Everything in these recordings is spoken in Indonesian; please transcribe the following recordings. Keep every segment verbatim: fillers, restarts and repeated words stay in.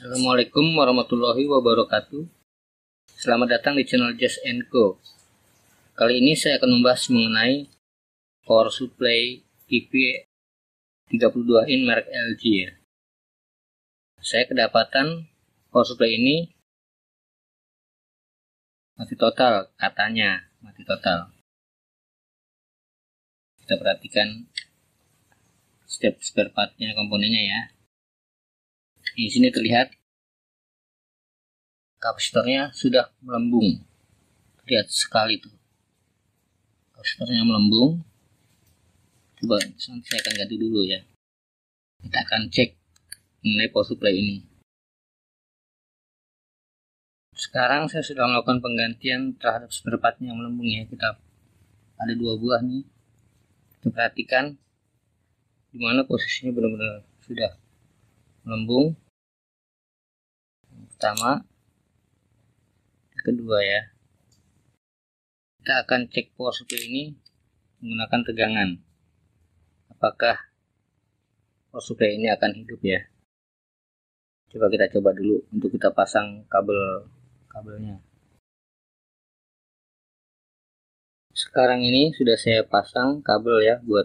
Assalamualaikum warahmatullahi wabarakatuh. Selamat datang di channel Just and Go. Kali ini saya akan membahas mengenai power supply T V tiga puluh dua in merek L G ya. Saya kedapatan power supply ini mati total, katanya mati total. Kita perhatikan setiap spare partnya, komponennya ya. Di sini terlihat kapasitornya sudah melembung, lihat sekali tuh, kapasitornya melembung. Coba saya akan ganti dulu ya. Kita akan cek mengenai power supply ini. Sekarang saya sudah melakukan penggantian terhadap spare partnya yang melembung ya. Kita ada dua buah nih. Kita perhatikan dimana posisinya benar-benar sudah melembung. Yang pertama, yang kedua ya. Kita akan cek power supply ini menggunakan tegangan. Apakah power supply ini akan hidup ya? Coba kita coba dulu untuk kita pasang kabel kabelnya. Sekarang ini sudah saya pasang kabel ya buat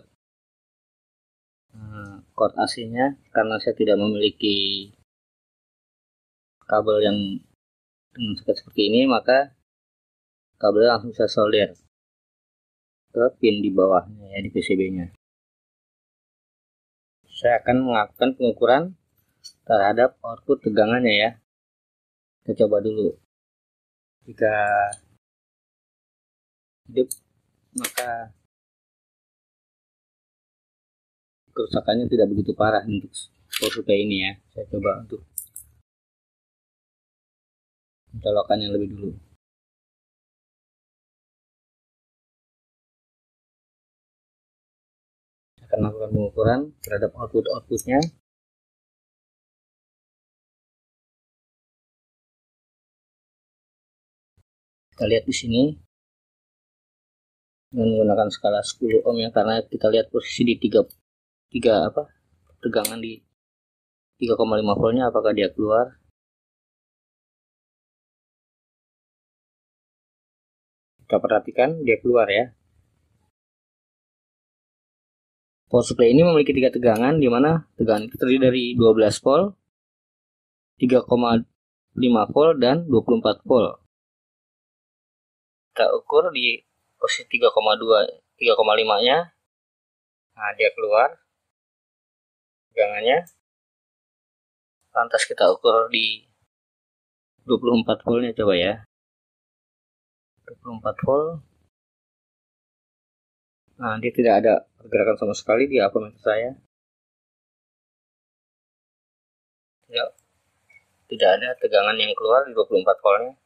cord A C-nya, karena saya tidak memiliki kabel yang dengan seperti ini, maka kabelnya langsung saya solder ke pin di bawahnya ya, di P C B-nya. Saya akan melakukan pengukuran terhadap output tegangannya ya. Kita coba dulu. Jika hidup, maka kerusakannya tidak begitu parah untuk power supply ini ya. Saya coba untuk mencolokannya lebih dulu. Saya akan melakukan pengukuran terhadap output-outputnya. Kita lihat di sini dengan menggunakan skala sepuluh ohm ya, karena kita lihat posisi di tiga, tiga apa tegangan di tiga koma lima voltnya, apakah dia keluar. Kita perhatikan dia keluar ya. Power supply ini memiliki tiga tegangan, di mana tegangan itu terdiri dari dua belas volt, tiga koma lima volt, dan dua puluh empat volt. Kita ukur di posisi tiga koma dua, tiga koma lima nya. Nah, dia keluar tegangannya. Lantas kita ukur di dua puluh empat voltnya, coba ya. dua puluh empat volt. Nah, dia tidak ada pergerakan sama sekali di ampermeter saya. Tidak, tidak ada tegangan yang keluar di dua puluh empat voltnya.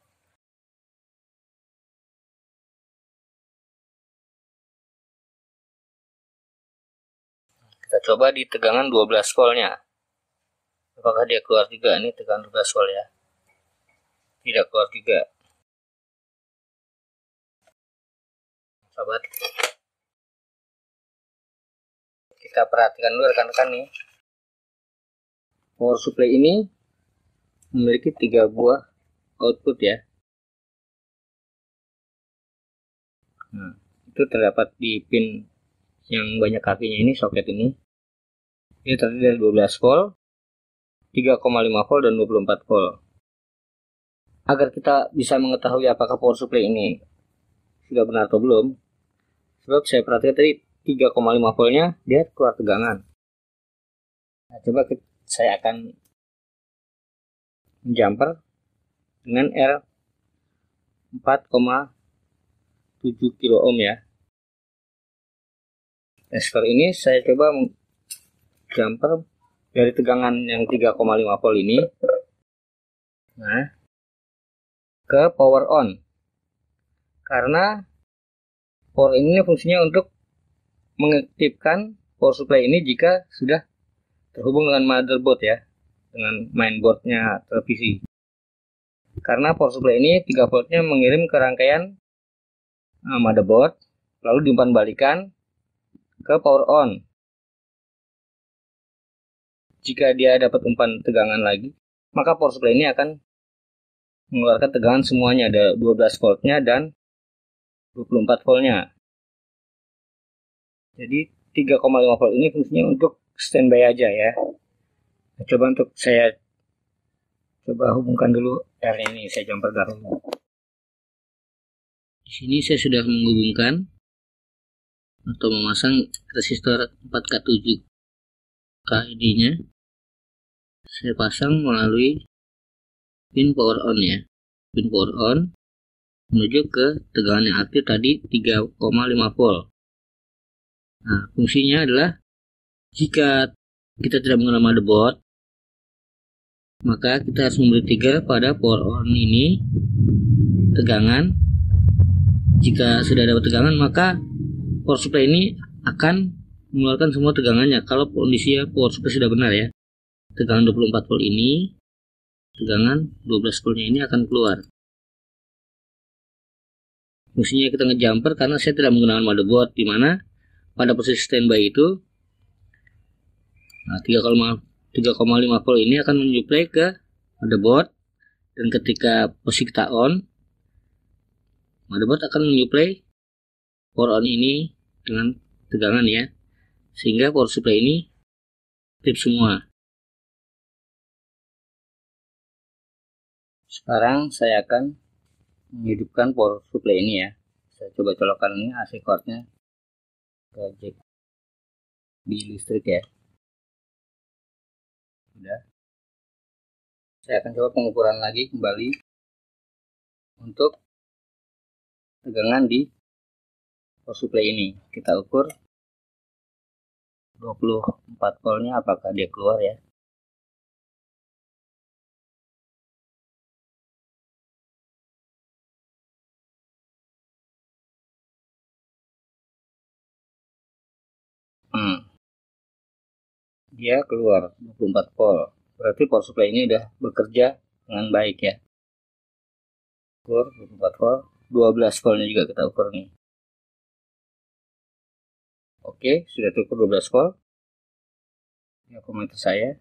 Kita coba di tegangan dua belas voltnya. Apakah dia keluar juga? Ini tegangan dua belas volt ya. Tidak keluar juga. Sobat, kita perhatikan dulu rekan-rekan nih. Power supply ini memiliki tiga buah output ya. Nah, itu terdapat di pin yang banyak kakinya ini, soket ini. Ini terdiri dari dua belas volt, tiga koma lima volt, dan dua puluh empat volt. Agar kita bisa mengetahui apakah power supply ini sudah benar atau belum, sebab saya perhatikan tadi tiga koma lima voltnya dia keluar tegangan. Nah, coba kita, saya akan menjumper dengan R empat koma tujuh kilo ohm ya. Resistor ini saya coba jumper dari tegangan yang tiga koma lima volt ini, nah, ke power on. Karena power ini fungsinya untuk mengaktifkan power supply ini jika sudah terhubung dengan motherboard ya, dengan mainboardnya televisi. Karena power supply ini tiga voltnya mengirim ke rangkaian uh, motherboard, lalu diumpan balikan ke power on. Jika dia dapat umpan tegangan lagi, maka power supply ini akan mengeluarkan tegangan semuanya, ada dua belas voltnya dan dua puluh empat voltnya. Jadi tiga koma lima volt ini fungsinya untuk standby aja ya. Nah, coba untuk saya coba hubungkan dulu R ini, saya jumper dahulu. Di sini saya sudah menghubungkan atau memasang resistor empat K tujuh K ini-nya. Saya pasang melalui pin power on ya. Pin power on menuju ke tegangan yang aktif tadi tiga koma lima volt. Nah, fungsinya adalah jika kita tidak mengenal motherboard, maka kita harus memberi trigger pada power on ini tegangan. Jika sudah dapat tegangan, maka power supply ini akan mengeluarkan semua tegangannya. Kalau kondisinya power supply sudah benar ya, tegangan dua puluh empat volt ini, tegangan dua belas voltnya ini akan keluar. Fungsinya kita ngejumper karena saya tidak menggunakan motherboard, di mana pada posisi standby itu nah, tiga koma lima volt ini akan menyuplai ke motherboard, dan ketika posisi kita on, motherboard akan menyuplai power on ini dengan tegangan ya, sehingga power supply ini aktif semua. Sekarang saya akan menghidupkan power supply ini ya. Saya coba colokkan ini A C cordnya ke jack di listrik ya. Sudah. Saya akan coba pengukuran lagi kembali untuk tegangan di power supply ini. Kita ukur dua puluh empat voltnya apakah dia keluar ya. Hmm. Dia keluar dua puluh empat volt. Berarti power supply ini udah bekerja dengan baik ya. Ukur dua puluh empat volt, dua belas voltnya juga kita ukur nih. Oke, sudah terukur dua belas volt. Ini komentar saya.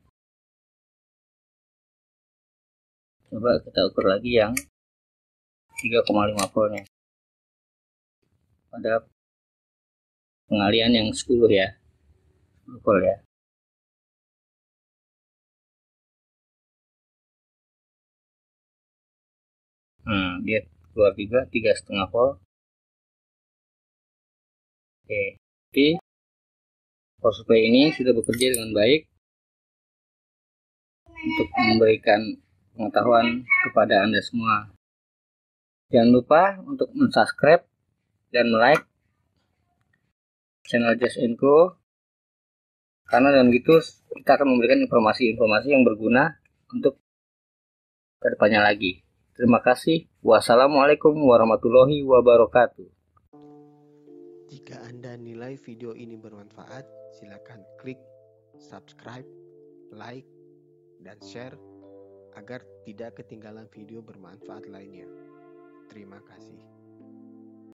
Coba kita ukur lagi yang tiga koma lima voltnya. Pada pengalian yang sepuluh ya. sepuluh volt ya. Hmm, dia keluar juga tiga koma lima volt. Oke, jadi power supply ini sudah bekerja dengan baik untuk memberikan pengetahuan kepada Anda semua. Jangan lupa untuk mensubscribe dan like channel Just and Go, karena dengan gitu kita akan memberikan informasi-informasi yang berguna untuk kedepannya lagi. Terima kasih. Wassalamualaikum warahmatullahi wabarakatuh. Jika Anda nilai video ini bermanfaat, silakan klik subscribe, like, dan share agar tidak ketinggalan video bermanfaat lainnya. Terima kasih.